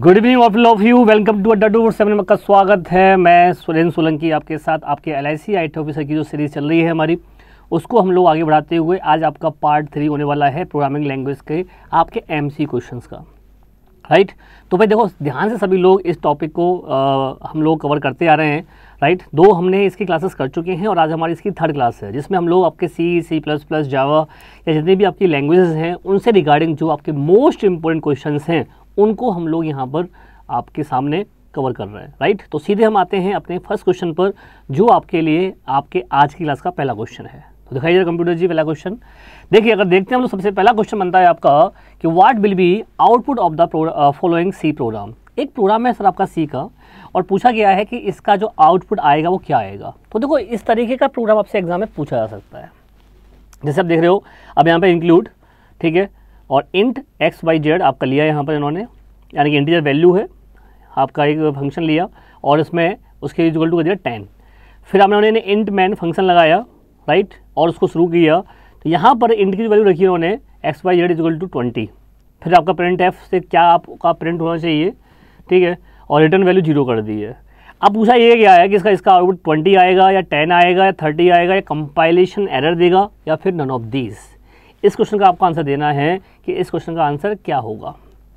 Good evening of you, welcome to Adda 247 में का स्वागत है। मैं सुरेंद्र सोलंकी आपके साथ आपके LIC IT ऑफिसर की जो सीरीज़ चल रही है हमारी, उसको हम लोग आगे बढ़ाते हुए आज आपका पार्ट 3 होने वाला है प्रोग्रामिंग लैंग्वेज के आपके MC क्वेश्चंस का। राइट, तो भाई देखो ध्यान से सभी लोग इस टॉपिक को हम लोग कवर करते आ रहे हैं। राइट, 2 हमने इसकी क्लासेस कर चुके हैं और आज हमारी इसकी 3rd क्लास है, जिसमें हम लोग आपके C++, जावा या जितनी भी आपकी लैंग्वेजेस हैं उनसे रिगार्डिंग जो आपके मोस्ट इंपॉर्टेंट क्वेश्चंस हैं उनको हम लोग यहाँ पर आपके सामने कवर कर रहे हैं। राइट, तो सीधे हम आते हैं अपने फर्स्ट क्वेश्चन पर, जो आपके लिए आपके आज की क्लास का पहला क्वेश्चन है। तो दिखाइए जरा कंप्यूटर जी पहला क्वेश्चन। देखिए अगर देखते हैं हम लोग, सबसे पहला क्वेश्चन बनता है आपका कि what will be output of the following C program. एक प्रोग्राम है सर आपका सी का, और पूछा गया है कि इसका जो आउटपुट आएगा वो क्या आएगा। तो देखो इस तरीके का प्रोग्राम आपसे एग्जाम में पूछा जा सकता है। जैसे आप देख रहे हो अब यहाँ पे इंक्लूड, ठीक है, और इंट x,y,z आपका लिया यहाँ पर इन्होंने, यानी कि इंटीजर वैल्यू है आपका, एक फंक्शन लिया और इसमें उसके इक्वल टू कर दिया 10। फिर आपने उन्होंने इंट मैन फंक्शन लगाया, राइट, और उसको शुरू किया। तो यहाँ पर इंट की वैल्यू रखी उन्होंने x,y,z इक्वल टू 20। फिर आपका प्रिंट एफ से क्या आपका प्रिंट होना चाहिए, ठीक है, और रिटर्न वैल्यू 0 कर दी है। अब पूछा ये क्या है कि इसका आउटपुट 20 आएगा या 10 आएगा या 30 आएगा, या कंपाइलेशन एरर देगा, या फिर नन ऑफ दीज। इस क्वेश्चन का आपको आंसर देना है कि इस क्वेश्चन का आंसर क्या होगा।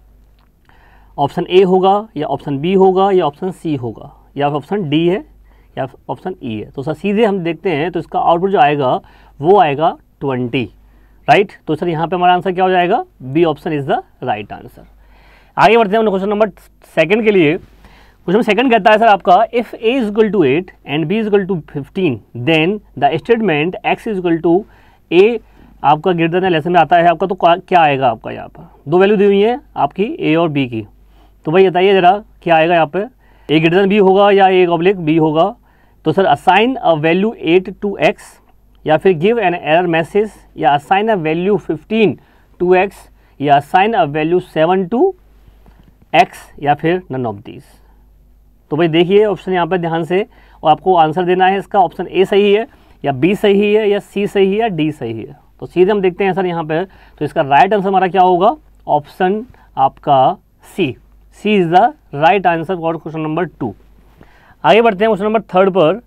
ऑप्शन ए होगा या ऑप्शन बी होगा या ऑप्शन सी होगा या ऑप्शन डी है या ऑप्शन ई है। तो सर सीधे हम देखते हैं, तो इसका आउटपुट जो आएगा वो आएगा 20। राइट, तो सर यहाँ पे हमारा आंसर क्या हो जाएगा, B option is the right answer. आगे बढ़ते हैं क्वेश्चन नंबर 2 के लिए। क्वेश्चन 2 कहता है सर आपका, if a is equal to 8 and b is equal to 15 then the statement x is equal to a आपका ग्रेटर देन लेसन में आता है आपका, तो क्या आएगा आपका। यहाँ पर 2 वैल्यू दी हुई है आपकी a और b की, तो भाई बताइए ज़रा क्या आएगा यहाँ पे, a ग्रेटर देन b होगा या a/b होगा। तो sir assign a value 8 to x, या फिर गिव एन एरर मैसेज, या assign a value 15 to x, या assign a value 7 to x, या फिर नन ऑफ दीज। तो भाई देखिए ऑप्शन यहाँ पर ध्यान से, और आपको आंसर देना है इसका, ऑप्शन ए सही है या बी सही है या सी सही है या डी सही है। तो सीधे हम देखते हैं सर यहाँ पर, तो इसका राइट आंसर हमारा क्या होगा, ऑप्शन आपका C is the right answer for question number 2। आगे बढ़ते हैं क्वेश्चन नंबर 3 पर।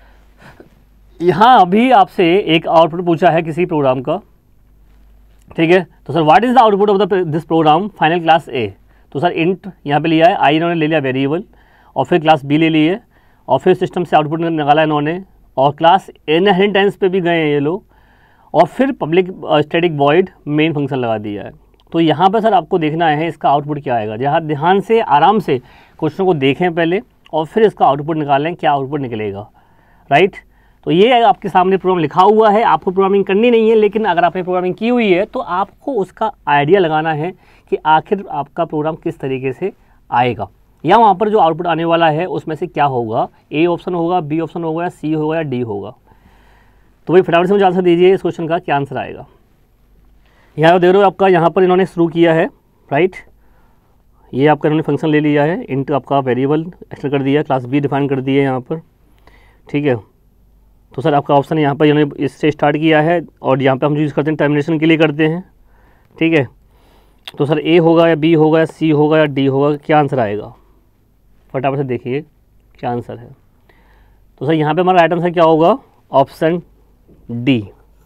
यहाँ अभी आपसे एक आउटपुट पूछा है किसी प्रोग्राम का, ठीक है। तो sir what is the output of this program final class A. तो सर इंट यहाँ पे लिया है, आई इन्होंने ले लिया वेरिएबल, और फिर क्लास बी ले लिए, और फिर सिस्टम से आउटपुट निकाला इन्होंने, और क्लास इनहेरिटेंस पे भी गए हैं ये लोग, और फिर public static void main function लगा दिया है। तो यहाँ पर सर आपको देखना है इसका आउटपुट क्या आएगा। जहाँ ध्यान से आराम से क्वेश्चन को देखें पहले और फिर इसका आउटपुट निकालें, क्या आउटपुट निकलेगा। राइट, तो ये आपके सामने प्रोग्राम लिखा हुआ है, आपको प्रोग्रामिंग करनी नहीं है, लेकिन अगर आपने प्रोग्रामिंग की हुई है तो आपको उसका आइडिया लगाना है कि आखिर आपका प्रोग्राम किस तरीके से आएगा, या वहाँ पर जो आउटपुट आने वाला है उसमें से क्या होगा, ए ऑप्शन होगा, बी ऑप्शन होगा, या सी होगा, या डी होगा। तो भाई फटाफट से मुझे आंसर दीजिए इस क्वेश्चन का क्या आंसर आएगा। यहाँ देख रहे हो आपका, यहाँ पर इन्होंने शुरू किया है। राइट, ये आपका इन्होंने फंक्शन ले लिया है, इंट आपका वेरिएबल एक्स्ट्रा कर दिया, क्लास बी डिफाइन कर दिया है यहाँ पर, ठीक है। तो सर आपका ऑप्शन यहाँ पर इन्होंने इससे स्टार्ट किया है, और यहाँ पे हम यूज़ करते हैं टर्मिनेशन के लिए करते हैं, ठीक है। तो सर ए होगा या बी होगा या सी होगा या डी होगा, क्या आंसर आएगा फटाफट से देखिए क्या आंसर है। तो सर यहाँ पे हमारा राइट आंसर क्या होगा, option D,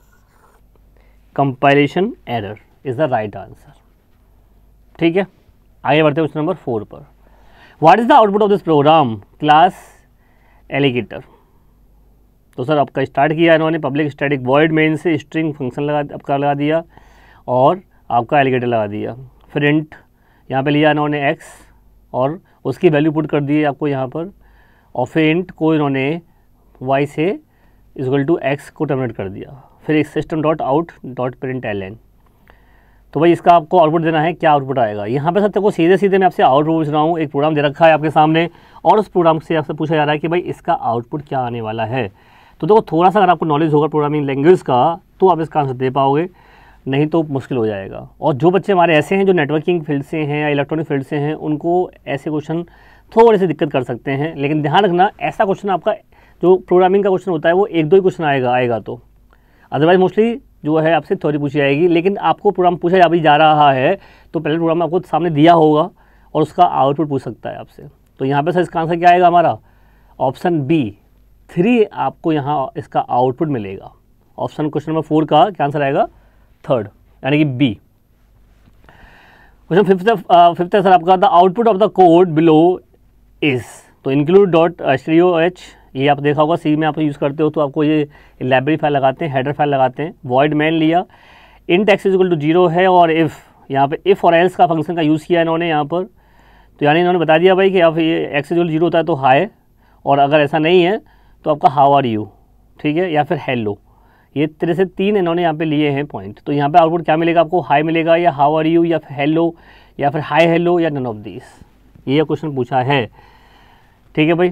compilation error is the right answer, ठीक है। आगे बढ़ते हैं क्वेश्चन नंबर 4 पर। What is the output of this program class alligator. तो सर आपका स्टार्ट किया इन्होंने पब्लिक स्टैटिक वॉइड मेन से स्ट्रिंग फंक्शन लगा दिया, और आपका एलिगेटर लगा दिया। फिर इंट यहाँ पे लिया इन्होंने एक्स, और उसकी वैल्यू पुट कर दी है आपको यहाँ पर, और फिर इंट को इन्होंने वाई से इक्वल टू एक्स को टर्मिनेट कर दिया। फिर एक system dot out dot print L. तो भाई इसका आपको आउटपुट देना है, क्या आउटपुट आएगा। यहाँ पे सर को सीधे मैं आपसे आउटपुट पूछ रहा हूँ, एक प्रोग्राम दे रखा है आपके सामने, और उस प्रोग्राम से आपसे पूछा जा रहा है कि भाई इसका आउटपुट क्या आने वाला है। तो देखो थोड़ा सा अगर आपको नॉलेज होगा प्रोग्रामिंग लैंग्वेज का तो आप इसका आंसर दे पाओगे, नहीं तो मुश्किल हो जाएगा। और जो बच्चे हमारे ऐसे हैं जो नेटवर्किंग फील्ड से हैं या इलेक्ट्रॉनिक फील्ड से हैं, उनको ऐसे क्वेश्चन थोड़े से दिक्कत कर सकते हैं। लेकिन ध्यान रखना, ऐसा क्वेश्चन आपका जो प्रोग्रामिंग का क्वेश्चन होता है वो 1-2 ही क्वेश्चन आएगा तो, अदरवाइज मोस्टली जो है आपसे थ्योरी पूछी जाएगी। लेकिन आपको प्रोग्राम पूछा अभी जा रहा है तो पहले प्रोग्राम आपको सामने दिया होगा, और उसका आउटपुट पूछ सकता है आपसे। तो यहाँ पे सर इसका आंसर क्या आएगा हमारा? ऑप्शन बी 3 आपको यहाँ इसका आउटपुट मिलेगा। ऑप्शन क्वेश्चन नंबर 4 का क्या आंसर आएगा? थर्ड, यानी कि बी। क्वेश्चन फिफ्थ है सर आपका, the output of the code below is, तो इंक्लूड डॉट stdio_h, ये आप देखा होगा सी में आप यूज़ करते हो तो आपको ये लाइब्रेरी फाइल लगाते हैं, हेडर फाइल लगाते हैं। वॉइड मैन लिया, इंट x इक्वल टू 0 है, और इफ़ यहाँ पे इफ़ और एल्स का फंक्शन का यूज़ किया इन्होंने यहाँ पर। तो यानी इन्होंने बता दिया भाई कि अब ये x इक्वल 0 होता है तो हाई, और अगर ऐसा नहीं है तो आपका हाउ आर यू, ठीक है, या फिर हेलो। ये तरह से 3 इन्होंने यहाँ पे लिए हैं पॉइंट। तो यहाँ पे आउटपुट क्या मिलेगा आपको? हाई मिलेगा, या हाउ आर यू, या फिर हेलो, या फिर हाई हेलो, या नन ऑफ दिस। ये क्वेश्चन पूछा है, ठीक है भाई।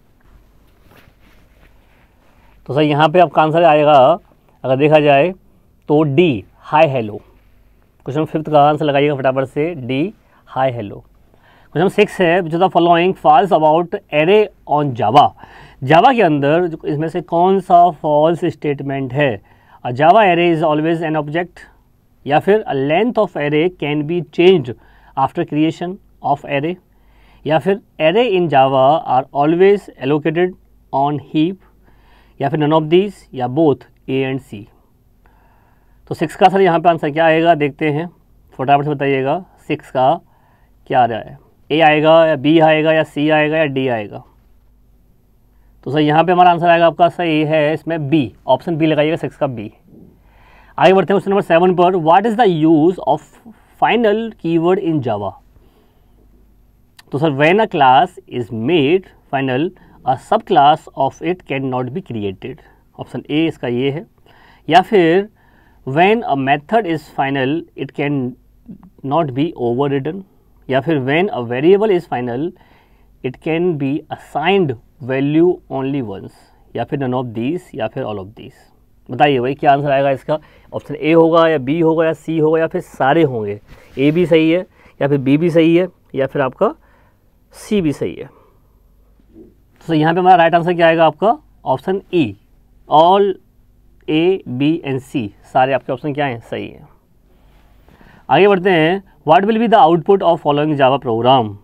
तो सर यहाँ पे आपका आंसर आएगा अगर देखा जाए तो डी, हाई हेलो। क्वेश्चन 5 का आंसर लगाइएगा फटाफट से, डी, हाई हेलो। क्वेश्चन 6 है, which the following false about array on Java. Java के अंदर इसमें से कौन सा फॉल्स स्टेटमेंट है? A Java array is always an object, या फिर a length of array can be changed after creation of array, या फिर array in Java are always allocated on heap, या फिर नन ऑफ दीज, या both A and C. तो 6 का sir यहाँ पे आंसर क्या आएगा देखते हैं, फटाफट से बताइएगा। 6 का क्या आ रहा है? ए आएगा, या बी आएगा, या सी आएगा, या डी आएगा? तो सर यहाँ पे हमारा आंसर आएगा आपका सही है इसमें बी, ऑप्शन बी लगाइएगा, 6 का बी। आगे बढ़ते हैं क्वेश्चन नंबर 7 पर, what is the use of final keyword in Java. तो sir when a class is made final, a sub class of it can not be created. Option A इसका ये है। या फिर when a method is final it can not be overridden, या फिर when a variable is final it can be assigned value only once, या फिर none of these, या फिर ऑल ऑफ दीज। बताइए भाई क्या आंसर आएगा इसका? ऑप्शन ए होगा, या बी होगा, या सी होगा, या फिर सारे होंगे? ए भी सही है, या फिर बी भी सही है, या फिर आपका सी भी सही है? तो यहाँ पे हमारा राइट आंसर क्या आएगा आपका? Option E, all A, B and C, सारे आपके ऑप्शन क्या हैं? सही है। आगे बढ़ते हैं, what will be the output of following Java program.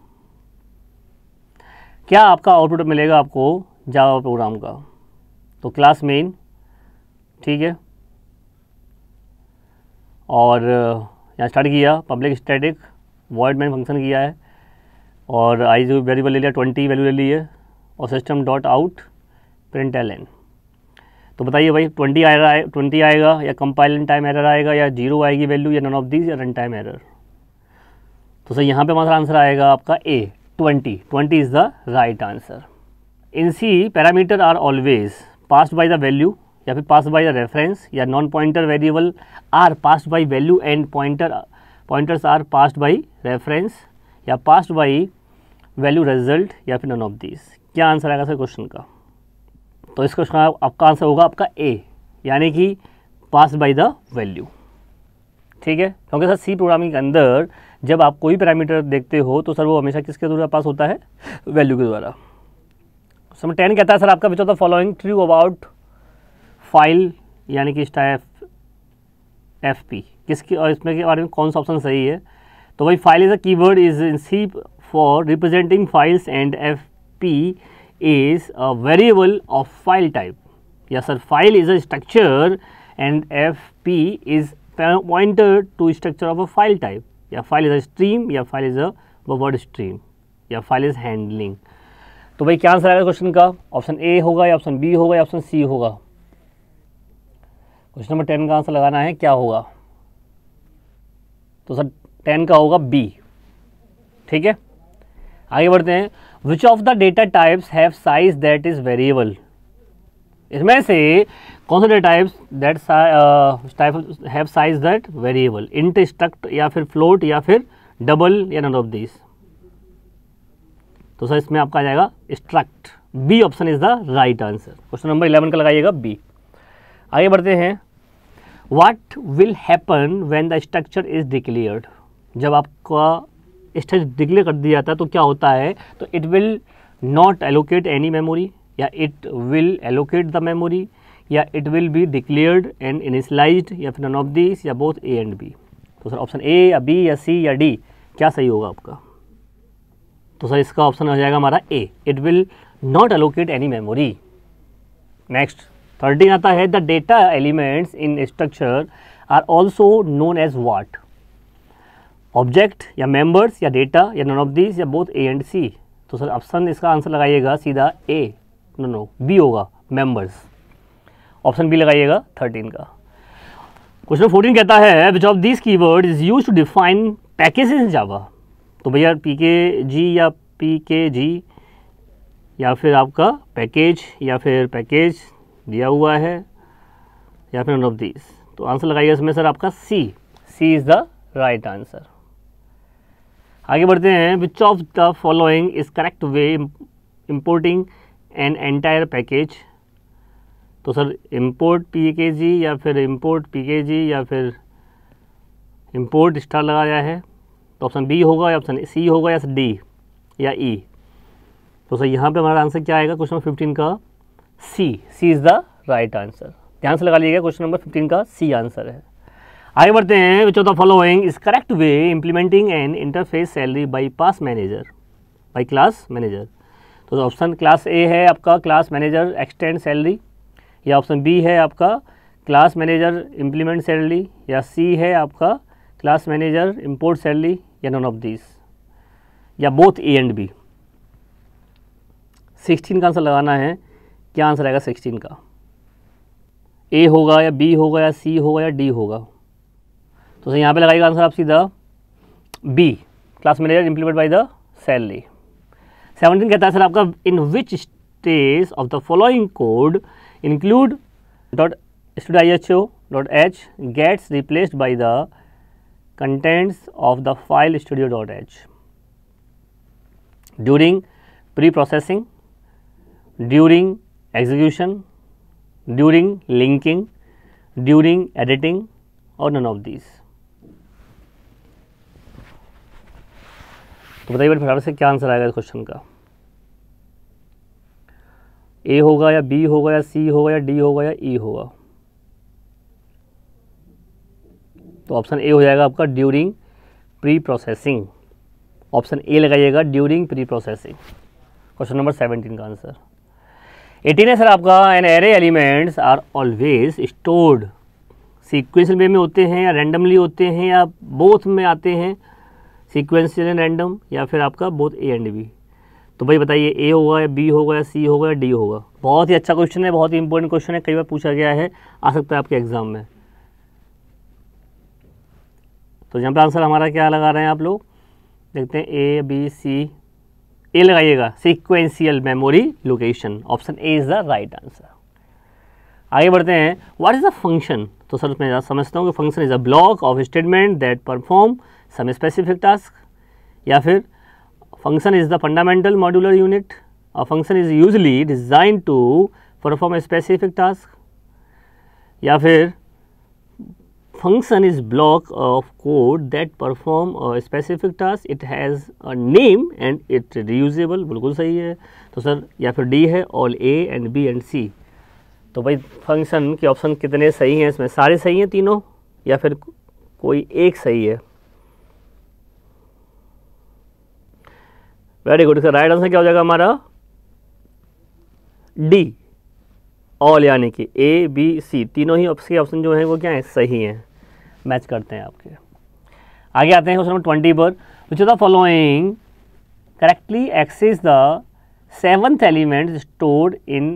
क्या आपका आउटपुट मिलेगा आपको जावा प्रोग्राम का? तो क्लास मेन, ठीक है, और यहाँ स्टार्ट किया public static, void main function किया है, और आई जो वेरिएबल ले लिया 20 वैल्यू ले ली है, और सिस्टम डॉट आउट println। तो बताइए भाई 20 आएगा, या कंपाइल टाइम एरर आएगा, या 0 आएगी वैल्यू, या नन ऑफ दीज, या रन टाइम एरर? तो सर यहाँ पे हमारा आंसर आएगा आपका A, 20 is the right answer. In C parameter are always passed by the value, या फिर पास्ड बाय द रेफरेंस, या non pointer variable are passed by value and pointers are passed by reference, या passed by value result, या फिर none of these. क्या answer आएगा sir question का? तो इस क्वेश्चन का आपका आंसर होगा आपका ए, यानी कि पास बाय द वैल्यू, ठीक है। क्योंकि सर सी प्रोग्रामिंग के अंदर जब आप कोई पैरामीटर देखते हो तो सर वो हमेशा किसके द्वारा पास होता है? वैल्यू के द्वारा। सर 10 कहता है सर आपका which of the following true about file, यानी कि एफ पी, किसकी और इसमें के बारे में कौन सा ऑप्शन सही है? तो भाई file is a keyword is in C for representing files, and F P is a variable of file type. Yes sir, file is a structure and fp is pointer to structure of a file type. या file is a stream, या file is a word stream, या file is handling। तो भाई क्या answer आएगा question का? Option A होगा, या ऑप्शन बी होगा, या ऑप्शन सी होगा? क्वेश्चन नंबर 10 का आंसर लगाना है, क्या होगा? तो सर 10 का होगा बी, ठीक है। आगे बढ़ते हैं, which of the data types have size that is variable. इसमें से कौन से data types that have size that variable? Int, struct, या फिर फ्लोट, या फिर डबल, या नन ऑफ दिस? तो सर इसमें आपका आ जाएगा struct, B option is the right answer. Question number 11 का लगाइएगा बी। आगे बढ़ते हैं, what will happen when the structure is declared. जब आपका स्ट्रक्चर डिक्लेयर कर दिया जाता है तो क्या होता है? तो it will not allocate any memory, या it will allocate the memory, या it will be declared and initialized, या फिर नन ऑफ दिस, या बोथ ए एंड बी। तो सर ऑप्शन ए, या बी, या सी, या डी, क्या सही होगा आपका? तो सर इसका ऑप्शन हो जाएगा हमारा A, it will not allocate any memory. Next 13 आता है, the data elements in structure are also known as what, object या मेंबर्स या डेटा या नॉन ऑफ दिस या बोथ ए एंड सी। तो सर ऑप्शन इसका आंसर लगाइएगा सीधा ए, नो बी होगा, मेंबर्स। ऑप्शन बी लगाइएगा 13 का। क्वेश्चन 14 कहता है which of this keyword is use to define package in Java. तो भैया PKG या PKG या फिर आपका पैकेज या फिर पैकेज दिया हुआ है या फिर नॉन ऑफ दिस। तो आंसर लगाइएगा इसमें सर आपका C is the right answer. आगे बढ़ते हैं, which of the following is correct way importing an entire package. तो सर इंपोर्ट PKG या फिर इंपोर्ट PKG या फिर इंपोर्ट स्टार लगाया है, तो ऑप्शन बी होगा या ऑप्शन सी होगा या डी या ई। तो सर यहाँ पे हमारा आंसर क्या आएगा क्वेश्चन नंबर 15 का C is the right answer. ध्यान से लगा लीजिएगा, क्वेश्चन नंबर 15 का सी आंसर है। आगे बढ़ते हैं, which of the following is correct way implementing an interface salary by class manager. तो ऑप्शन क्लास ए है आपका क्लास मैनेजर एक्सटेंड सैलरी, या ऑप्शन बी है आपका क्लास मैनेजर इम्प्लीमेंट सैलरी, या सी है आपका क्लास मैनेजर इंपोर्ट सैलरी, या नॉन ऑफ दिस या बोथ ए एंड बी। 16 का आंसर लगाना है। क्या आंसर आएगा 16 का? ए होगा या बी होगा या सी होगा या डी होगा? तो यहाँ पे लगाइएगा आंसर आप सीधा B, class manager implement by the salary. 17 कहता है सर आपका in which stage of the following code include .stdio.h gets replaced by the contents of the file studio.h during pre-processing, during execution, during linking, during editing और none of these। तो बताइए फटाफट से क्या answer आएगा इस question का? ए होगा या बी होगा या सी होगा या डी होगा या ई होगा? तो ऑप्शन ए हो जाएगा आपका during preprocessing. Option A लगाइएगा during preprocessing. Question number 17 का आंसर। 18 है सर आपका an array elements are always stored sequential way में होते हैं या रैंडमली होते हैं या बोथ में आते हैं, सीक्वेंशियल एंड रैंडम, या फिर आपका बोथ ए एंड बी। तो भाई बताइए ए होगा या बी होगा या सी होगा या डी होगा? बहुत ही अच्छा क्वेश्चन है, बहुत ही इंपॉर्टेंट क्वेश्चन है, कई बार पूछा गया है, आ सकता है आपके एग्जाम में। तो यहाँ पे आंसर हमारा क्या लगा रहे हैं आप लोग, देखते हैं ए बी सी। ए लगाइएगा sequential memory location. Option A is the right answer. आगे बढ़ते हैं, व्हाट इज द फंक्शन? तो सर मैं समझता हूँ कि function is a block of statement that perform some specific task, या फिर function is the fundamental modular unit, और function is usually design to perform a specific task, या फिर function is block of code that perform a specific task, it has a name and it reusable। बिल्कुल सही है। तो sir या फिर D है all A and B and C. तो भाई फंक्शन के ऑप्शन कितने सही हैं इसमें? सारे सही हैं तीनों या फिर कोई एक सही है? Very good. इसका राइट आंसर क्या हो जाएगा हमारा? डी ऑल, यानी कि ए बी सी तीनों ही ऑप्शन जो हैं वो क्या है? सही हैं, मैच करते हैं आपके। आगे आते हैं क्वेश्चन नंबर 20 पर। Which of the following correctly access the 7th element stored in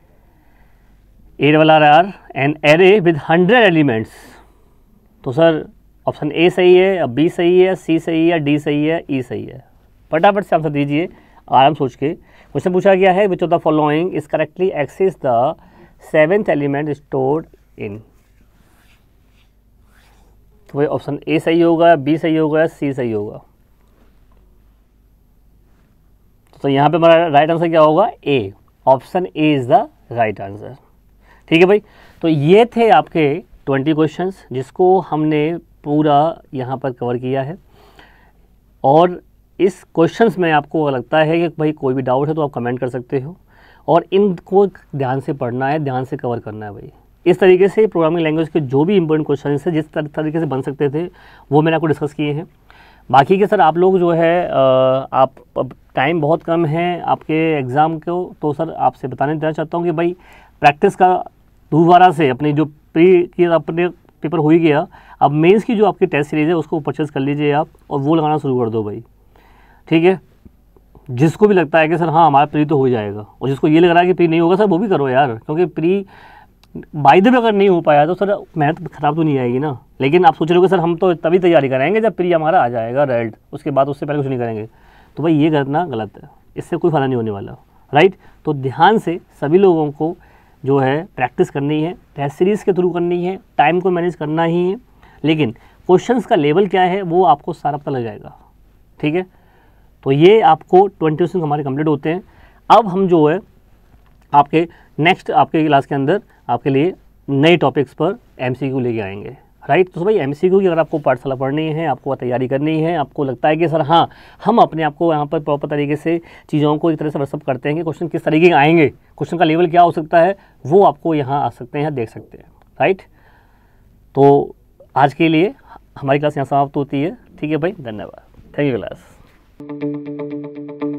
ARR an array with 100 elements? तो सर ऑप्शन ए सही है या बी सही है, सी सही है, डी सही है, ई सही है? फटाफट से आंसर दीजिए आराम सोच के। क्वेश्चन पूछा गया है which of the following is correctly access the 7th element stored in? तो भाई ऑप्शन ए सही होगा, बी सही होगा, सी सही होगा? तो यहाँ पे हमारा राइट आंसर क्या होगा? A. Option A is the right answer. ठीक है भाई, तो ये थे आपके 20 क्वेश्चंस जिसको हमने पूरा यहाँ पर कवर किया है। और इस क्वेश्चंस में आपको लगता है कि भाई कोई भी डाउट है तो आप कमेंट कर सकते हो, और इनको ध्यान से पढ़ना है, ध्यान से कवर करना है भाई। इस तरीके से प्रोग्रामिंग लैंग्वेज के जो भी इंपॉर्टेंट क्वेश्चन है जिस तरीके से बन सकते थे वो मैंने आपको डिस्कस किए हैं। बाकी के सर आप लोग जो है आप टाइम बहुत कम है आपके एग्ज़ाम को, तो सर आपसे बताने देना चाहता हूँ कि भाई प्रैक्टिस का दोबारा से अपनी जो प्री की अपने पेपर हो ही गया, अब मेंस की जो आपकी टेस्ट सीरीज़ है उसको परचेज़ कर लीजिए आप और वो लगाना शुरू कर दो भाई, ठीक है। जिसको भी लगता है कि सर हाँ हमारा प्री तो हो जाएगा, और जिसको ये लग रहा है कि प्री नहीं होगा सर वो भी करो यार, क्योंकि प्री बाय द वे अगर नहीं हो पाया तो सर मेहनत खराब तो नहीं आएगी ना। लेकिन आप सोच रहे हो कि सर हम तो तभी तैयारी करेंगे जब प्री हमारा आ जाएगा रिजल्ट, उसके बाद उससे पहले कुछ नहीं करेंगे, तो भाई ये करना गलत है, इससे कोई फ़ायदा नहीं होने वाला, राइट। तो ध्यान से सभी लोगों को जो है प्रैक्टिस करनी है, टेस्ट सीरीज़ के थ्रू करनी है, टाइम को मैनेज करना ही है, लेकिन क्वेश्चंस का लेवल क्या है वो आपको सारा पता लग जाएगा, ठीक है। तो ये आपको 20 क्वेश्चन हमारे कंप्लीट होते हैं। अब हम जो है आपके नेक्स्ट आपके क्लास के अंदर आपके लिए नए टॉपिक्स पर MCQ लेके आएंगे, राइट। तो भाई MCQ की अगर आपको पाठशाला पढ़नी है, आपको तैयारी करनी है, आपको लगता है कि सर हाँ हम अपने आप को यहाँ पर प्रॉपर तरीके से चीज़ों को इस तरह से वर्कअप करते हैं कि क्वेश्चन किस तरीके के आएंगे, क्वेश्चन का लेवल क्या हो सकता है, वो आपको यहाँ आ सकते हैं, देख सकते हैं, राइट। तो आज के लिए हमारी क्लास यहाँ समाप्त होती है, ठीक है भाई, धन्यवाद, थैंक यू क्लास।